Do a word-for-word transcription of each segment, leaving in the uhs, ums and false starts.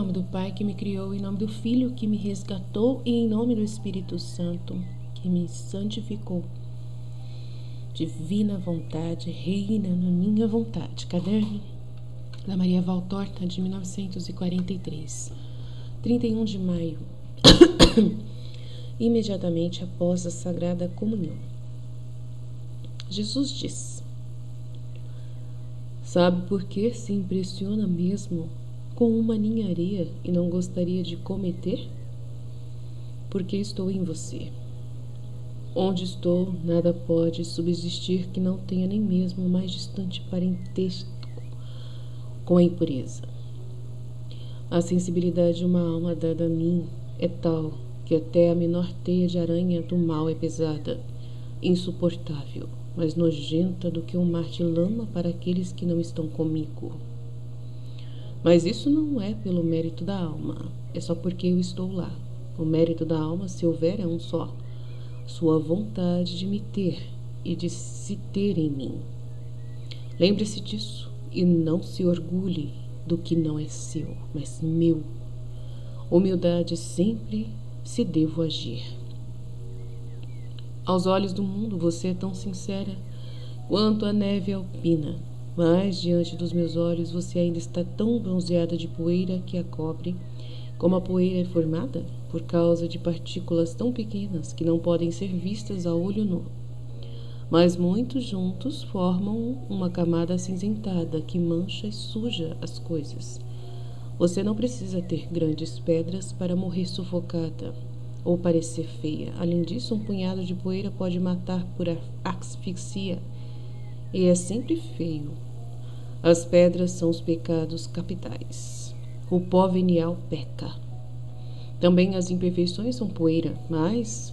nome do Pai que me criou, em nome do Filho que me resgatou e em nome do Espírito Santo que me santificou. Divina vontade reina na minha vontade. Caderno da Maria Valtorta, de mil novecentos e quarenta e três. trinta e um de maio. Imediatamente após a Sagrada Comunhão. Jesus diz: sabe por que se impressiona mesmo com uma ninharia e não gostaria de cometer? Porque estou em você. Onde estou, nada pode subsistir que não tenha nem mesmo o mais distante parentesco com a impureza. A sensibilidade de uma alma dada a mim é tal que até a menor teia de aranha do mal é pesada, insuportável, mais nojenta do que um mar de lama para aqueles que não estão comigo. Mas isso não é pelo mérito da alma, é só porque eu estou lá. O mérito da alma, se houver, é um só: sua vontade de me ter e de se ter em mim. Lembre-se disso e não se orgulhe do que não é seu, mas meu. Humildade sempre se devo agir. Aos olhos do mundo você é tão sincera quanto a neve alpina, mas diante dos meus olhos você ainda está tão bronzeada de poeira que a cobre, como a poeira é formada por causa de partículas tão pequenas que não podem ser vistas a olho nu. Mas muitos juntos formam uma camada acinzentada que mancha e suja as coisas. Você não precisa ter grandes pedras para morrer sufocada ou parecer feia. Além disso, um punhado de poeira pode matar por asfixia, e é sempre feio. As pedras são os pecados capitais. O pó venial peca. Também as imperfeições são poeira, mas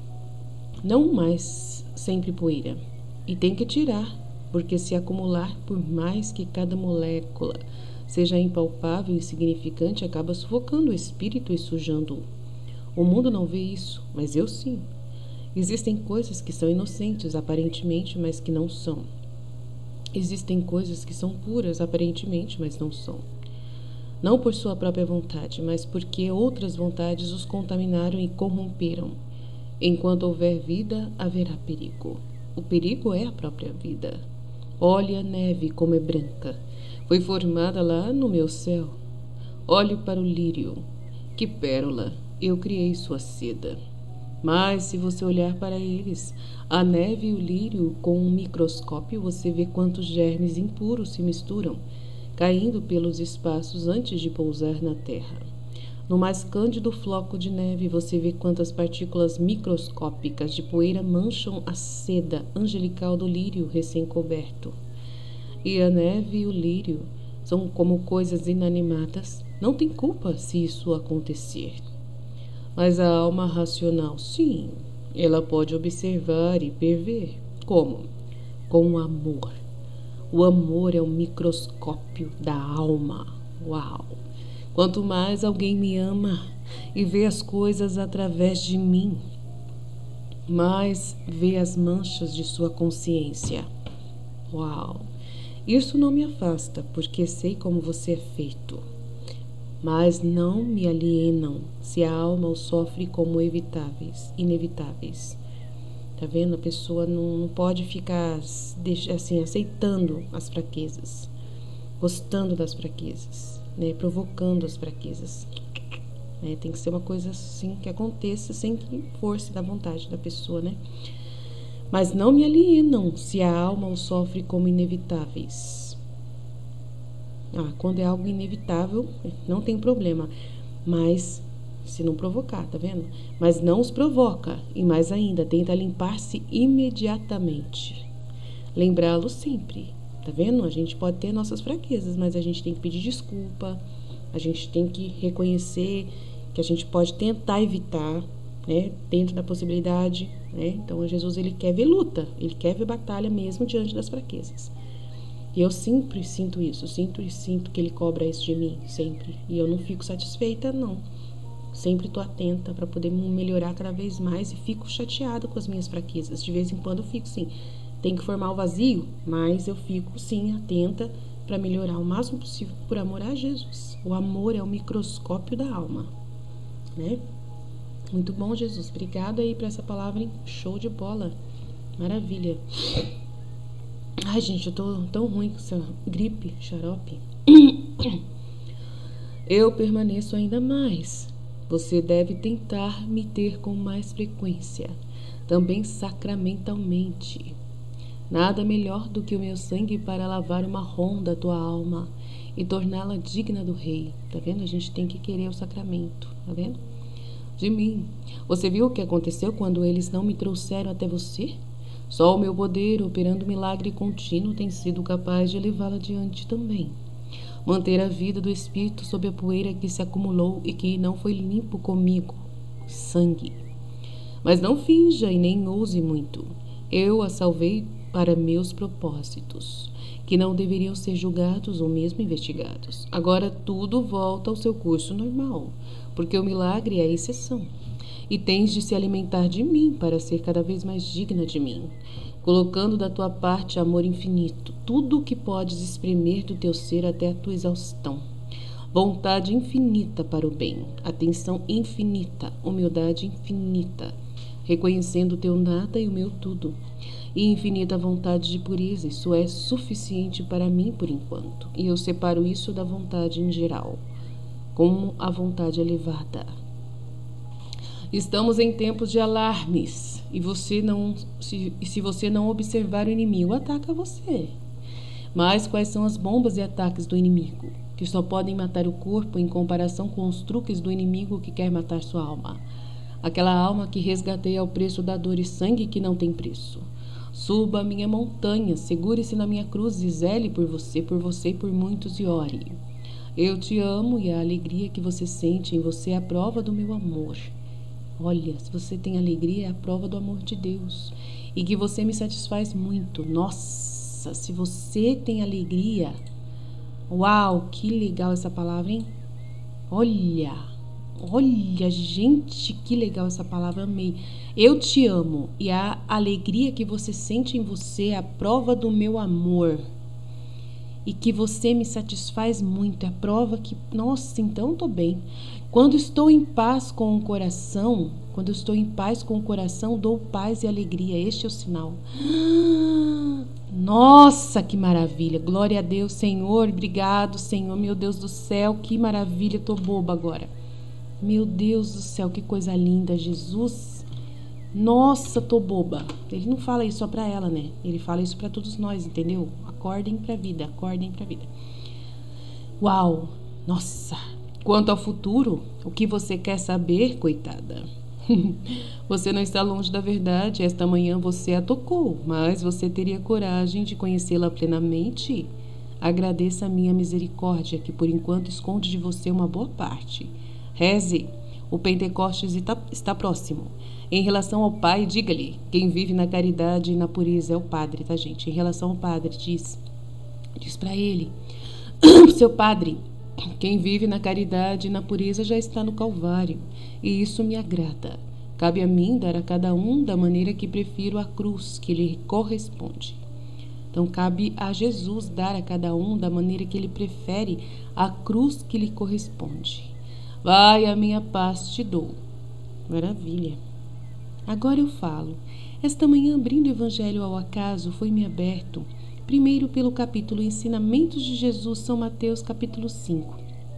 não mais sempre poeira. E tem que tirar, porque se acumular, por mais que cada molécula seja impalpável e insignificante, acaba sufocando o espírito e sujando-o. O mundo não vê isso, mas eu sim. Existem coisas que são inocentes, aparentemente, mas que não são. Existem coisas que são puras, aparentemente, mas não são. Não por sua própria vontade, mas porque outras vontades os contaminaram e corromperam. Enquanto houver vida, haverá perigo. O perigo é a própria vida. Olhe a neve como é branca. Foi formada lá no meu céu. Olhe para o lírio. Que pérola! Eu criei sua seda. Mas se você olhar para eles, a neve e o lírio com um microscópio, você vê quantos germes impuros se misturam, caindo pelos espaços antes de pousar na terra. No mais cândido floco de neve, você vê quantas partículas microscópicas de poeira mancham a seda angelical do lírio recém-coberto. E a neve e o lírio são como coisas inanimadas. Não tem culpa se isso acontecer. Mas a alma racional, sim, ela pode observar e prever. Como? Com o amor. O amor é o microscópio da alma. Uau! Quanto mais alguém me ama e vê as coisas através de mim, mais vê as manchas de sua consciência. Uau! Isso não me afasta, porque sei como você é feito. Mas não me alienam se a alma os sofre como evitáveis, inevitáveis. Tá vendo? A pessoa não, não pode ficar assim, aceitando as fraquezas, gostando das fraquezas, né? Provocando as fraquezas. Né? Tem que ser uma coisa assim que aconteça sem que force da vontade da pessoa, né? Mas não me alienam se a alma os sofre como inevitáveis. Ah, quando é algo inevitável, não tem problema. Mas se não provocar, tá vendo? Mas não os provoca. E mais ainda, tenta limpar-se imediatamente. Lembrá-lo sempre. Tá vendo? A gente pode ter nossas fraquezas, mas a gente tem que pedir desculpa. A gente tem que reconhecer que a gente pode tentar evitar, né? Dentro da possibilidade, né? Então, Jesus, ele quer ver luta. Ele quer ver batalha mesmo diante das fraquezas. E eu sempre sinto isso, sinto e sinto que ele cobra isso de mim, sempre. E eu não fico satisfeita, não. Sempre estou atenta para poder melhorar cada vez mais e fico chateada com as minhas fraquezas. De vez em quando eu fico, sim, tem que formar o vazio, mas eu fico, sim, atenta para melhorar o máximo possível por amor a Jesus. O amor é o microscópio da alma, né? Muito bom, Jesus. Obrigada aí por essa palavra, hein? Show de bola. Maravilha. Ai, gente, eu tô tão ruim com essa gripe, xarope. Eu permaneço ainda mais. Você deve tentar me ter com mais frequência, também sacramentalmente. Nada melhor do que o meu sangue para lavar o marrom da tua alma e torná-la digna do rei. Tá vendo? A gente tem que querer o sacramento, tá vendo? De mim. Você viu o que aconteceu quando eles não me trouxeram até você? Só o meu poder, operando milagre contínuo, tem sido capaz de levá-la adiante também. Manter a vida do espírito sob a poeira que se acumulou e que não foi limpo comigo. Sangue. Mas não finja e nem ouse muito. Eu a salvei para meus propósitos, que não deveriam ser julgados ou mesmo investigados. Agora tudo volta ao seu curso normal, porque o milagre é a exceção. E tens de se alimentar de mim para ser cada vez mais digna de mim, colocando da tua parte amor infinito, tudo o que podes espremer do teu ser até a tua exaustão. Vontade infinita para o bem, atenção infinita, humildade infinita, reconhecendo o teu nada e o meu tudo, e infinita vontade de pureza. Isso é suficiente para mim por enquanto, e eu separo isso da vontade em geral, como a vontade elevada. Estamos em tempos de alarmes, e você não, se, e se você não observar o inimigo, ataca você. Mas quais são as bombas e ataques do inimigo, que só podem matar o corpo em comparação com os truques do inimigo que quer matar sua alma? Aquela alma que resgatei ao preço da dor e sangue que não tem preço. Suba a minha montanha, segure-se na minha cruz e zele por você, por você e por muitos e ore. Eu te amo e a alegria que você sente em você é a prova do meu amor. Olha, se você tem alegria, é a prova do amor de Deus. E que você me satisfaz muito. Nossa, se você tem alegria... Uau, que legal essa palavra, hein? Olha, olha, gente, que legal essa palavra, amei. Eu te amo e a alegria que você sente em você é a prova do meu amor. E que você me satisfaz muito, é a prova que... Nossa, então tô bem. Quando estou em paz com o coração, quando eu estou em paz com o coração, dou paz e alegria. Este é o sinal. Nossa, que maravilha. Glória a Deus, Senhor. Obrigado, Senhor. Meu Deus do céu, que maravilha. Tô boba agora. Meu Deus do céu, que coisa linda, Jesus. Nossa, tô boba. Ele não fala isso só pra ela, né? Ele fala isso pra todos nós, entendeu? Acordem pra vida, acordem pra vida. Uau, nossa. Quanto ao futuro, o que você quer saber, coitada? Você não está longe da verdade. Esta manhã você a tocou, mas você teria coragem de conhecê-la plenamente? Agradeça a minha misericórdia, que por enquanto esconde de você uma boa parte. Reze, o Pentecostes está, está próximo. Em relação ao Pai, diga-lhe, quem vive na caridade e na pureza é o Padre, tá, gente? Em relação ao Padre, diz, diz para ele, seu Padre, quem vive na caridade e na pureza já está no Calvário, e isso me agrada. Cabe a mim dar a cada um da maneira que prefiro a cruz que lhe corresponde. Então, cabe a Jesus dar a cada um da maneira que ele prefere a cruz que lhe corresponde. Vai, a minha paz te dou. Maravilha. Agora eu falo. Esta manhã, abrindo o Evangelho ao acaso, foi-me aberto, primeiro pelo capítulo Ensinamentos de Jesus, São Mateus, capítulo cinco.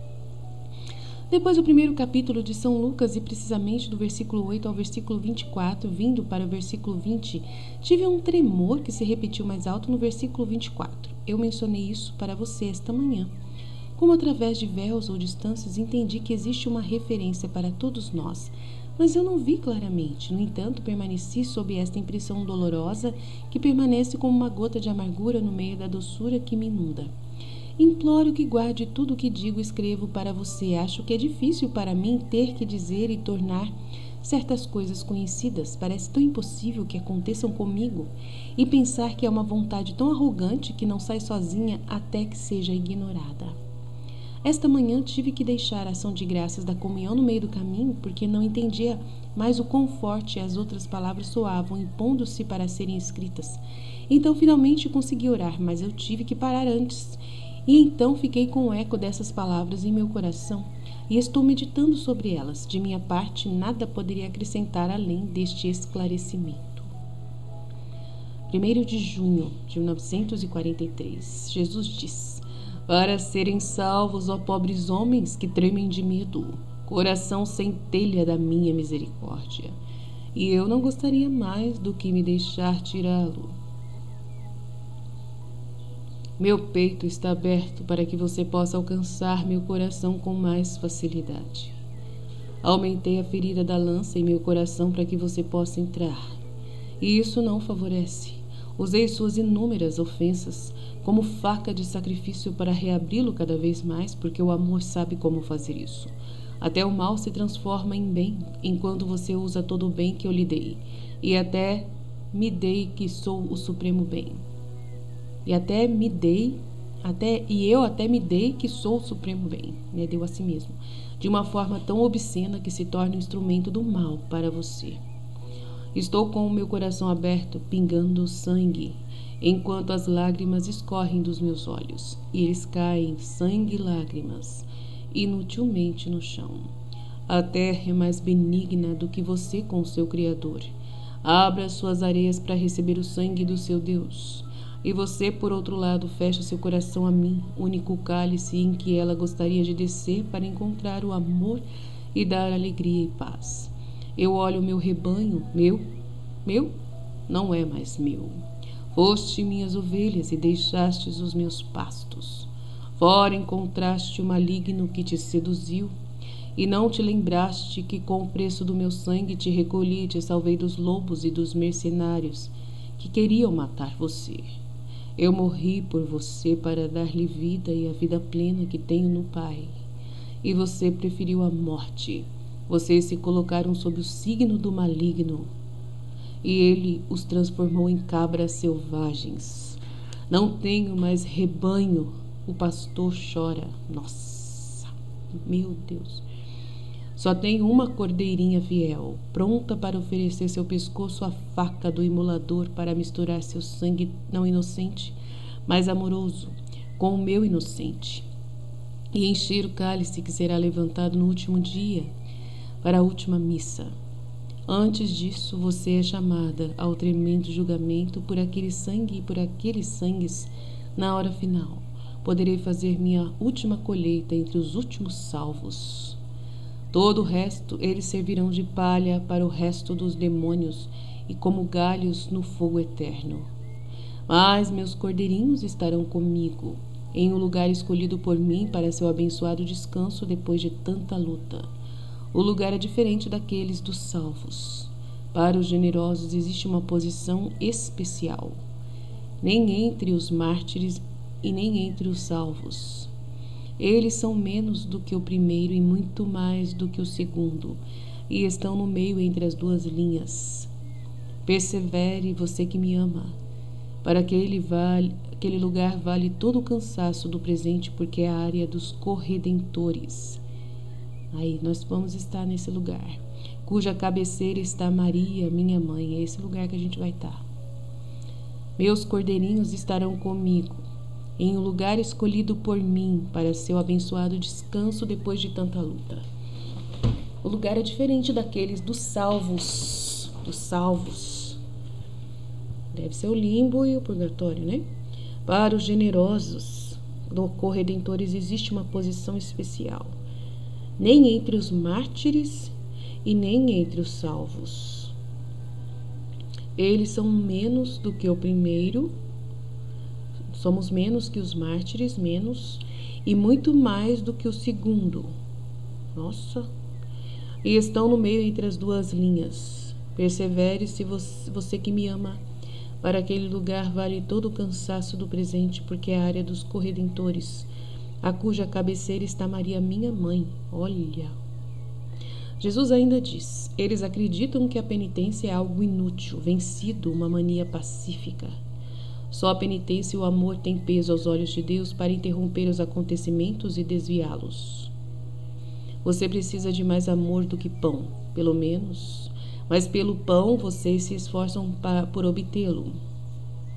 Depois o primeiro capítulo de São Lucas, e precisamente do versículo oito ao versículo vinte e quatro, vindo para o versículo vinte, tive um tremor que se repetiu mais alto no versículo vinte e quatro. Eu mencionei isso para você esta manhã. Como através de véus ou distâncias entendi que existe uma referência para todos nós, mas eu não vi claramente. No entanto, permaneci sob esta impressão dolorosa que permanece como uma gota de amargura no meio da doçura que me inunda. Imploro que guarde tudo o que digo e escrevo para você. Acho que é difícil para mim ter que dizer e tornar certas coisas conhecidas. Parece tão impossível que aconteçam comigo. E pensar que é uma vontade tão arrogante que não sai sozinha até que seja ignorada. Esta manhã tive que deixar a ação de graças da comunhão no meio do caminho, porque não entendia mais o quão forte as outras palavras soavam, impondo-se para serem escritas. Então finalmente consegui orar, mas eu tive que parar antes. E então fiquei com o eco dessas palavras em meu coração e estou meditando sobre elas. De minha parte, nada poderia acrescentar além deste esclarecimento. primeiro de junho de mil novecentos e quarenta e três, Jesus diz: para serem salvos, ó pobres homens que tremem de medo, coração centelha da minha misericórdia, e eu não gostaria mais do que me deixar tirá-lo. Meu peito está aberto para que você possa alcançar meu coração com mais facilidade. Aumentei a ferida da lança em meu coração para que você possa entrar, e isso não favorece. Usei suas inúmeras ofensas como faca de sacrifício para reabri-lo cada vez mais, porque o amor sabe como fazer isso. Até o mal se transforma em bem, enquanto você usa todo o bem que eu lhe dei, e até me dei que sou o supremo bem. E até me dei, até e eu até me dei que sou o supremo bem, né? Deu a si mesmo, de uma forma tão obscena que se torna um instrumento do mal para você. Estou com o meu coração aberto, pingando sangue, enquanto as lágrimas escorrem dos meus olhos, e eles caem, sangue e lágrimas, inutilmente no chão. A terra é mais benigna do que você com o seu Criador. Abra suas areias para receber o sangue do seu Deus. E você, por outro lado, fecha seu coração a mim, único cálice em que ela gostaria de descer para encontrar o amor e dar alegria e paz. Eu olho o meu rebanho, meu, meu, não é mais meu. Foste minhas ovelhas e deixastes os meus pastos. Fora encontraste o maligno que te seduziu, e não te lembraste que com o preço do meu sangue te recolhi e te salvei dos lobos e dos mercenários que queriam matar você. Eu morri por você para dar-lhe vida e a vida plena que tenho no Pai. E você preferiu a morte. Vocês se colocaram sob o signo do maligno, e ele os transformou em cabras selvagens. Não tenho mais rebanho, o pastor chora. Nossa, meu Deus. Só tenho uma cordeirinha fiel, pronta para oferecer seu pescoço à faca do imolador para misturar seu sangue não inocente, mas amoroso, com o meu inocente, e encher o cálice que será levantado no último dia, para a última missa. Antes disso, você é chamada ao tremendo julgamento por aquele sangue e por aqueles sangues na hora final. Poderei fazer minha última colheita entre os últimos salvos. Todo o resto, eles servirão de palha para o resto dos demônios e como galhos no fogo eterno. Mas meus cordeirinhos estarão comigo, em um lugar escolhido por mim para seu abençoado descanso depois de tanta luta. O lugar é diferente daqueles dos salvos. Para os generosos existe uma posição especial, nem entre os mártires e nem entre os salvos. Eles são menos do que o primeiro e muito mais do que o segundo, e estão no meio entre as duas linhas. Persevere, você que me ama, para aquele, vale, aquele lugar vale todo o cansaço do presente, porque é a área dos corredentores. Aí nós vamos estar nesse lugar, cuja cabeceira está Maria, minha mãe. É esse lugar que a gente vai estar. Meus cordeirinhos estarão comigo, em um lugar escolhido por mim para seu abençoado descanso depois de tanta luta. O lugar é diferente daqueles dos salvos, dos salvos. Deve ser o limbo e o purgatório, né? Para os generosos, do corredentores, existe uma posição especial. Nem entre os mártires e nem entre os salvos. Eles são menos do que o primeiro, somos menos que os mártires, menos, e muito mais do que o segundo. Nossa! E estão no meio entre as duas linhas. Persevere, se você, você que me ama, para aquele lugar vale todo o cansaço do presente, porque é a área dos corredentores, a cuja cabeceira está Maria, minha mãe. Olha! Jesus ainda diz: eles acreditam que a penitência é algo inútil, vencido, uma mania pacífica. Só a penitência e o amor têm peso aos olhos de Deus para interromper os acontecimentos e desviá-los. Você precisa de mais amor do que pão, pelo menos, mas pelo pão vocês se esforçam para, por obtê-lo.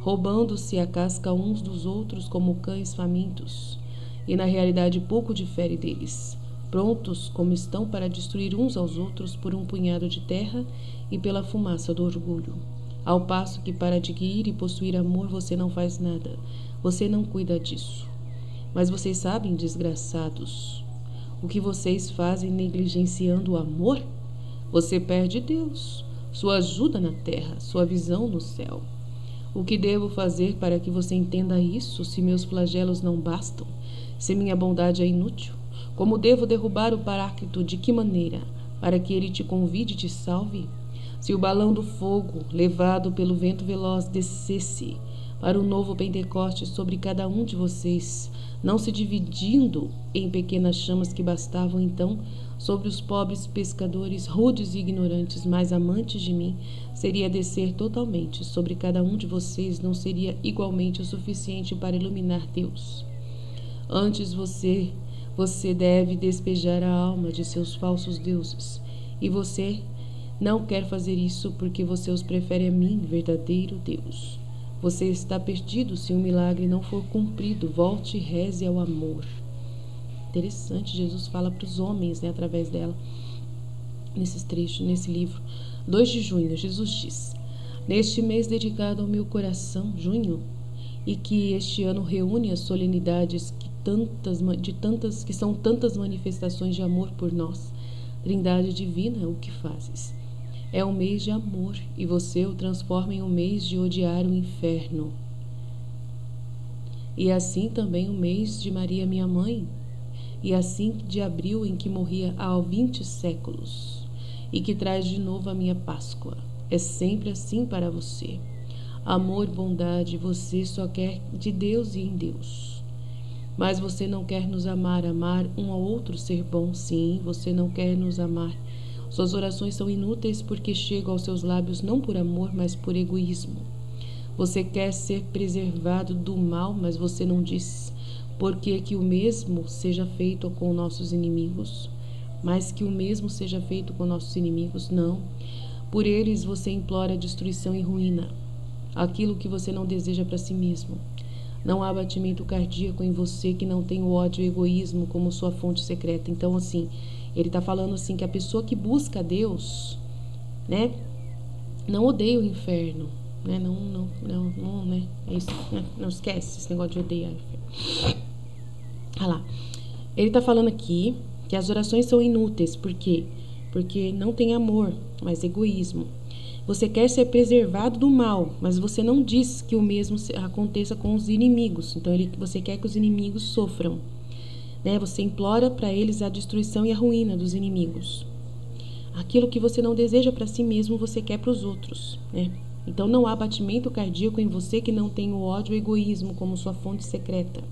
roubando-se a casca uns dos outros como cães famintos, e na realidade pouco difere deles, prontos como estão para destruir uns aos outros por um punhado de terra e pela fumaça do orgulho. Ao passo que para adquirir e possuir amor você não faz nada, você não cuida disso. Mas vocês sabem, desgraçados, o que vocês fazem negligenciando o amor? Você perde Deus, sua ajuda na terra, sua visão no céu. O que devo fazer para que você entenda isso, se meus flagelos não bastam? Se minha bondade é inútil? Como devo derrubar o Paráclito? De que maneira? Para que ele te convide e te salve? Se o balão do fogo, levado pelo vento veloz, descesse para um novo Pentecoste sobre cada um de vocês, não se dividindo em pequenas chamas que bastavam então sobre os pobres pescadores, rudes e ignorantes, mas amantes de mim, seria descer totalmente sobre cada um de vocês, não seria igualmente o suficiente para iluminar Deus. Antes você, você deve despejar a alma de seus falsos deuses, e você não quer fazer isso porque você os prefere a mim, verdadeiro Deus. Você está perdido se um milagre não for cumprido. Volte e reze ao amor. Interessante, Jesus fala para os homens, né, através dela, nesses trechos, nesse livro. dois de junho, Jesus diz: neste mês dedicado ao meu coração, junho, e que este ano reúne as solenidades que, tantas, de tantas, que são tantas manifestações de amor por nós, Trindade Divina, o que fazes? É um mês de amor, e você o transforma em um mês de odiar o inferno. E assim também o mês de Maria, minha mãe, e assim de abril, em que morria há vinte séculos, e que traz de novo a minha Páscoa. É sempre assim para você. Amor, bondade, você só quer de Deus e em Deus. Mas você não quer nos amar, amar um ao outro, ser bom, sim, você não quer nos amar. Suas orações são inúteis porque chegam aos seus lábios não por amor, mas por egoísmo. Você quer ser preservado do mal, mas você não diz porque que o mesmo seja feito com nossos inimigos, mas que o mesmo seja feito com nossos inimigos, não. Por eles você implora destruição e ruína, aquilo que você não deseja para si mesmo. Não há batimento cardíaco em você que não tem o ódio e o egoísmo como sua fonte secreta. Então, assim, ele está falando assim que a pessoa que busca Deus, né, não odeia o inferno, né, não, não, não, não, né, é isso, né? Não esquece esse negócio de odiar o inferno. Olha lá, ele está falando aqui que as orações são inúteis, por quê? Porque não tem amor, mas egoísmo. Você quer ser preservado do mal, mas você não diz que o mesmo aconteça com os inimigos. Então, ele, você quer que os inimigos sofram. Né? Você implora para eles a destruição e a ruína dos inimigos. Aquilo que você não deseja para si mesmo, você quer para os outros. Né? Então, não há batimento cardíaco em você que não tem o ódio e o egoísmo como sua fonte secreta.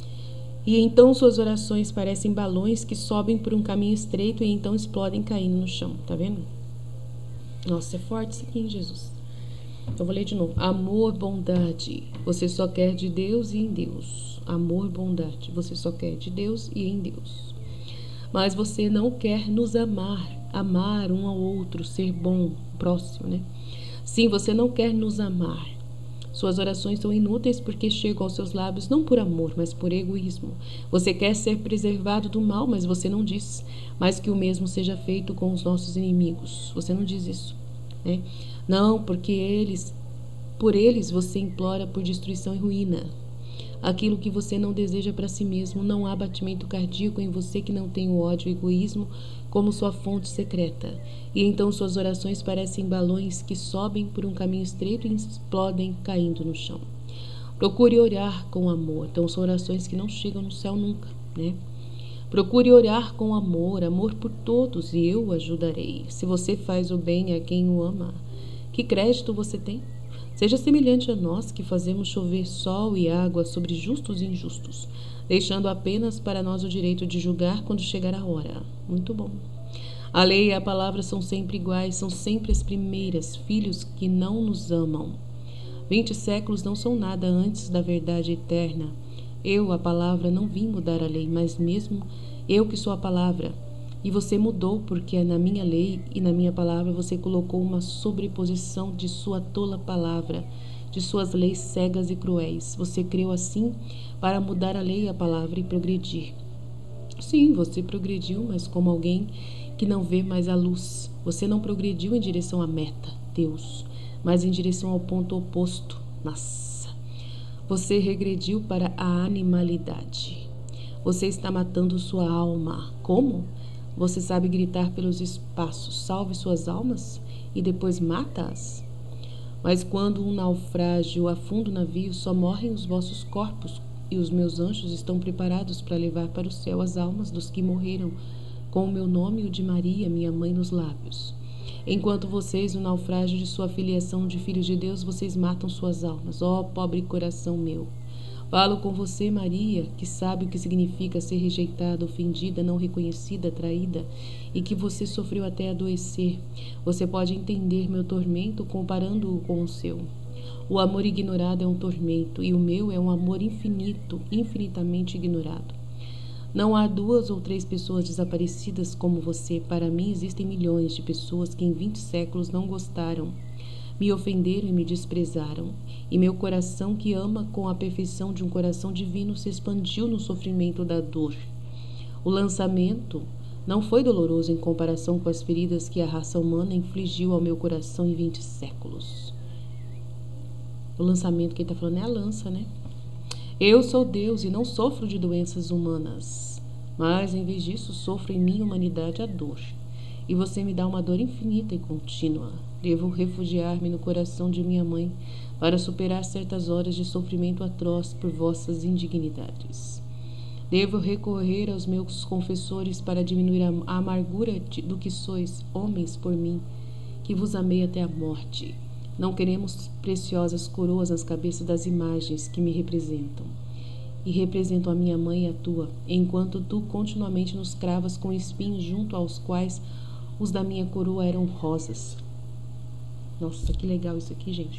E então suas orações parecem balões que sobem por um caminho estreito e então explodem caindo no chão. Tá vendo? Nossa, é forte isso aqui, hein, Jesus? Então, vou ler de novo. Amor, bondade. Você só quer de Deus e em Deus. Amor, bondade. Você só quer de Deus e em Deus. Mas você não quer nos amar. Amar um ao outro, ser bom, próximo, né? Sim, você não quer nos amar. Suas orações são inúteis porque chegam aos seus lábios não por amor, mas por egoísmo. Você quer ser preservado do mal, mas você não diz. Mas que o mesmo seja feito com os nossos inimigos. Você não diz isso, né? Não, porque eles, por eles você implora por destruição e ruína. Aquilo que você não deseja para si mesmo, não há batimento cardíaco em você que não tem o ódio e o egoísmo como sua fonte secreta. E então suas orações parecem balões que sobem por um caminho estreito e explodem caindo no chão. Procure orar com amor. Então são orações que não chegam no céu nunca, né? Procure orar com amor, amor por todos, e eu o ajudarei. Se você faz o bem a quem o ama, que crédito você tem? Seja semelhante a nós que fazemos chover sol e água sobre justos e injustos, deixando apenas para nós o direito de julgar quando chegar a hora. Muito bom. A lei e a palavra são sempre iguais, são sempre as primeiras, filhos que não nos amam. Vinte séculos não são nada antes da verdade eterna. Eu, a palavra, não vim mudar a lei, mas mesmo eu que sou a palavra. E você mudou porque na minha lei e na minha palavra você colocou uma sobreposição de sua tola palavra, de suas leis cegas e cruéis. Você creu assim para mudar a lei e a palavra e progredir. Sim, você progrediu, mas como alguém que não vê mais a luz. Você não progrediu em direção à meta, Deus, mas em direção ao ponto oposto. Nossa! Você regrediu para a animalidade. Você está matando sua alma. Como? Você sabe gritar pelos espaços, salve suas almas e depois mata-as? Mas quando um naufrágio afunda o navio, só morrem os vossos corpos, e os meus anjos estão preparados para levar para o céu as almas dos que morreram, com o meu nome e o de Maria, minha mãe, nos lábios. Enquanto vocês, no naufrágio de sua filiação de filhos de Deus, vocês matam suas almas. Ó, pobre coração meu! Falo com você, Maria, que sabe o que significa ser rejeitada, ofendida, não reconhecida, traída, e que você sofreu até adoecer. Você pode entender meu tormento comparando-o com o seu. O amor ignorado é um tormento, e o meu é um amor infinito, infinitamente ignorado. Não há duas ou três pessoas desaparecidas como você. Para mim, existem milhões de pessoas que em vinte séculos não gostaram, me ofenderam e me desprezaram. E meu coração, que ama com a perfeição de um coração divino, se expandiu no sofrimento da dor. O lançamento não foi doloroso em comparação com as feridas que a raça humana infligiu ao meu coração em vinte séculos. O lançamento, quem está falando é a lança, né? Eu sou Deus e não sofro de doenças humanas, mas em vez disso sofro em minha humanidade a dor. E você me dá uma dor infinita e contínua. Devo refugiar-me no coração de minha mãe para superar certas horas de sofrimento atroz por vossas indignidades. Devo recorrer aos meus confessores para diminuir a amargura do que sois, homens, por mim, que vos amei até a morte. Não queremos preciosas coroas nas cabeças das imagens que me representam e representam a minha mãe e a tua, enquanto tu continuamente nos cravas com espinhos junto aos quais os da minha coroa eram rosas. Nossa, que legal isso aqui, gente.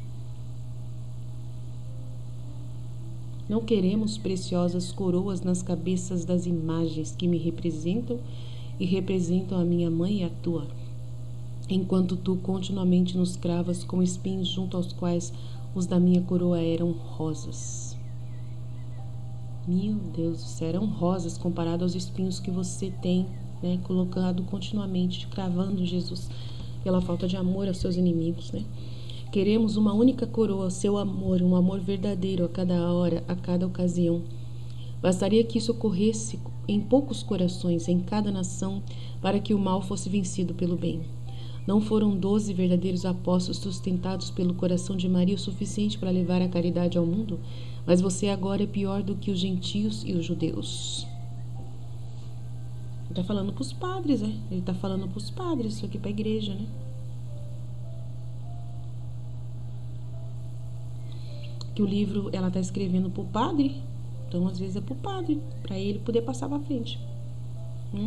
Não queremos preciosas coroas nas cabeças das imagens que me representam e representam a minha mãe e a tua, enquanto tu continuamente nos cravas com espinhos junto aos quais os da minha coroa eram rosas. Meu Deus do céu, eram rosas comparado aos espinhos que você tem, né, colocado continuamente, cravando Jesus pela falta de amor aos seus inimigos, né? Queremos uma única coroa, seu amor, um amor verdadeiro a cada hora, a cada ocasião. Bastaria que isso ocorresse em poucos corações, em cada nação, para que o mal fosse vencido pelo bem. Não foram doze verdadeiros apóstolos sustentados pelo coração de Maria o suficiente para levar a caridade ao mundo? Mas você agora é pior do que os gentios e os judeus. Ele está falando para os padres, né? Ele está falando para os padres, isso aqui para a igreja, né? Que o livro ela está escrevendo para o padre, então às vezes é para o padre, para ele poder passar para frente. Hum?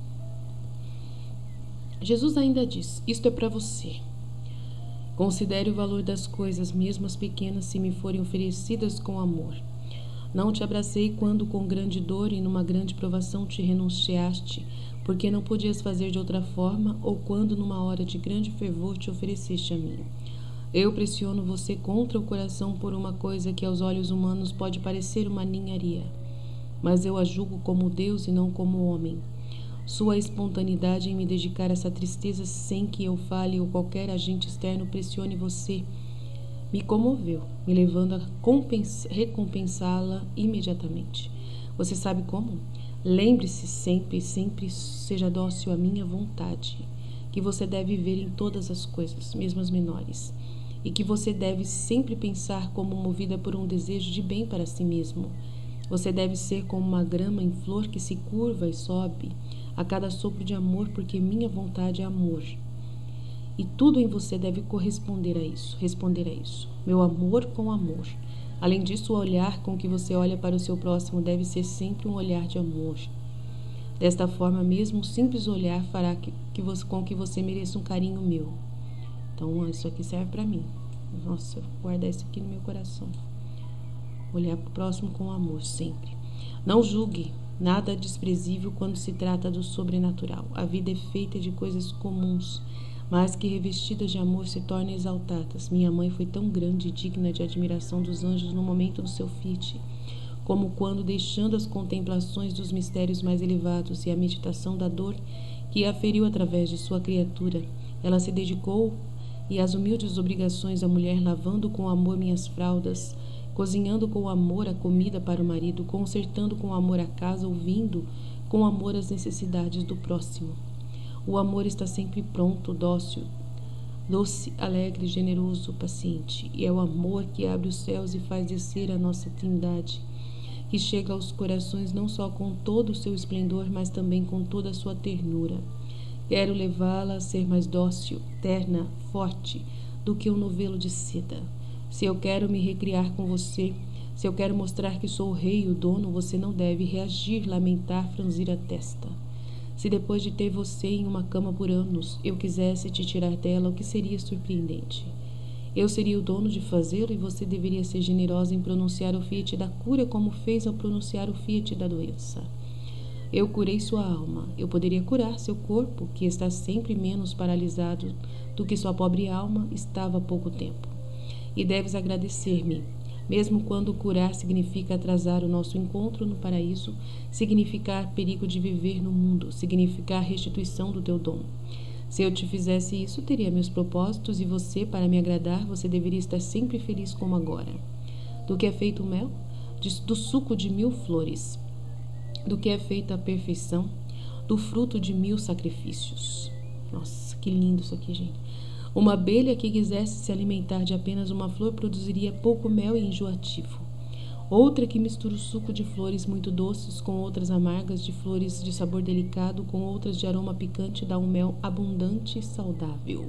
Jesus ainda diz: isto é para você. Considere o valor das coisas, mesmo as pequenas, se me forem oferecidas com amor. Não te abracei quando com grande dor e numa grande provação te renunciaste, porque não podias fazer de outra forma, ou quando numa hora de grande fervor te ofereceste a mim. Eu pressiono você contra o coração por uma coisa que aos olhos humanos pode parecer uma ninharia, mas eu a julgo como Deus e não como homem. Sua espontaneidade em me dedicar a essa tristeza sem que eu fale ou qualquer agente externo pressione você me comoveu, me levando a recompensá-la imediatamente. Você sabe como? Lembre-se sempre, sempre seja dócil à minha vontade, que você deve ver em todas as coisas, mesmo as menores, e que você deve sempre pensar como movida por um desejo de bem para si mesmo. Você deve ser como uma grama em flor que se curva e sobe a cada sopro de amor, porque minha vontade é amor. E tudo em você deve corresponder a isso, responder a isso. Meu amor com amor. Além disso, o olhar com que você olha para o seu próximo deve ser sempre um olhar de amor. Desta forma, mesmo um simples olhar fará que, que você, com que você mereça um carinho meu. Então, isso aqui serve para mim. Nossa, eu vou guardar isso aqui no meu coração. Olhar para o próximo com amor, sempre. Não julgue nada desprezível quando se trata do sobrenatural. A vida é feita de coisas comuns, mas que revestidas de amor se tornem exaltadas. Minha mãe foi tão grande e digna de admiração dos anjos no momento do seu fiat, como quando, deixando as contemplações dos mistérios mais elevados e a meditação da dor que a feriu através de sua criatura, ela se dedicou e às humildes obrigações da mulher, lavando com amor minhas fraldas, cozinhando com amor a comida para o marido, consertando com amor a casa, ouvindo com amor as necessidades do próximo. O amor está sempre pronto, dócil, doce, alegre, generoso, paciente, e é o amor que abre os céus e faz descer a nossa trindade, que chega aos corações não só com todo o seu esplendor, mas também com toda a sua ternura. Quero levá-la a ser mais dócil, terna, forte do que um novelo de seda. Se eu quero me recriar com você, se eu quero mostrar que sou o rei e o dono, você não deve reagir, lamentar, franzir a testa. Se depois de ter você em uma cama por anos, eu quisesse te tirar dela, o que seria surpreendente? Eu seria o dono de fazê-lo e você deveria ser generosa em pronunciar o fiat da cura como fez ao pronunciar o fiat da doença. Eu curei sua alma. Eu poderia curar seu corpo, que está sempre menos paralisado do que sua pobre alma estava há pouco tempo. E deves agradecer-me. Mesmo quando curar significa atrasar o nosso encontro no paraíso, significar perigo de viver no mundo, significar restituição do teu dom. Se eu te fizesse isso, teria meus propósitos e você, para me agradar, você deveria estar sempre feliz como agora. Do que é feito o mel? Do suco de mil flores. Do que é feita a perfeição? Do fruto de mil sacrifícios. Nossa, que lindo isso aqui, gente. Uma abelha que quisesse se alimentar de apenas uma flor produziria pouco mel e enjoativo. Outra que mistura o suco de flores muito doces com outras amargas, de flores de sabor delicado com outras de aroma picante, dá um mel abundante e saudável.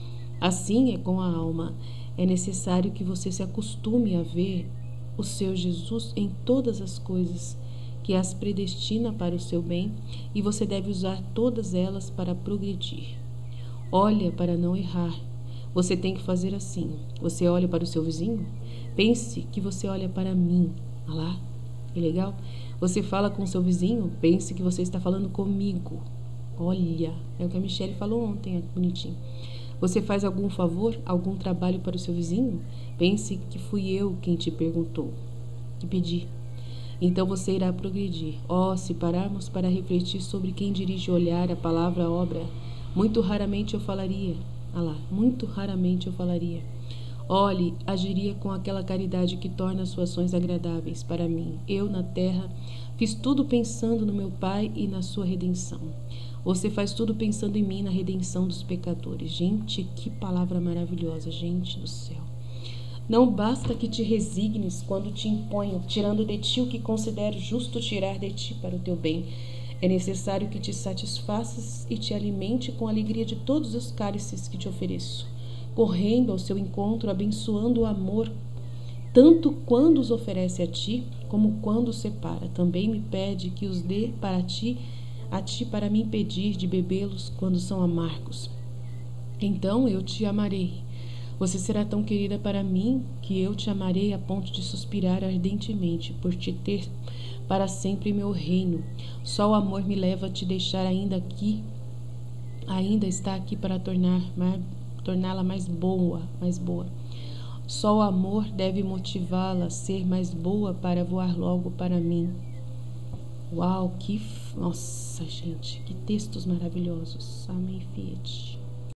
Assim é com a alma. É necessário que você se acostume a ver o seu Jesus em todas as coisas, que as predestina para o seu bem, e você deve usar todas elas para progredir. Olha para não errar. Você tem que fazer assim. Você olha para o seu vizinho? Pense que você olha para mim. Olha lá, que legal. Você fala com o seu vizinho? Pense que você está falando comigo. Olha, é o que a Michelle falou ontem, é bonitinho. Você faz algum favor, algum trabalho para o seu vizinho? Pense que fui eu quem te perguntou, que pedi. Então você irá progredir. Oh, se pararmos para refletir sobre quem dirige o olhar, a palavra, a obra, muito raramente eu falaria. Ah lá, muito raramente eu falaria. Olhe, agiria com aquela caridade que torna as suas ações agradáveis para mim. Eu, na terra, fiz tudo pensando no meu Pai e na sua redenção. Você faz tudo pensando em mim, na redenção dos pecadores. Gente, que palavra maravilhosa, gente do céu. Não basta que te resignes quando te imponho, tirando de ti o que considero justo tirar de ti para o teu bem. É necessário que te satisfaças e te alimente com a alegria de todos os cálices que te ofereço, correndo ao seu encontro, abençoando o amor, tanto quando os oferece a ti, como quando os separa. Também me pede que os dê para ti, a ti para me impedir de bebê-los quando são amargos. Então eu te amarei. Você será tão querida para mim que eu te amarei a ponto de suspirar ardentemente por te ter para sempre em meu reino. Só o amor me leva a te deixar ainda aqui, ainda está aqui para tornar, torná-la mais boa, mais boa. Só o amor deve motivá-la a ser mais boa para voar logo para mim. Uau, que... Nossa, gente, que textos maravilhosos. Amém, Fiat.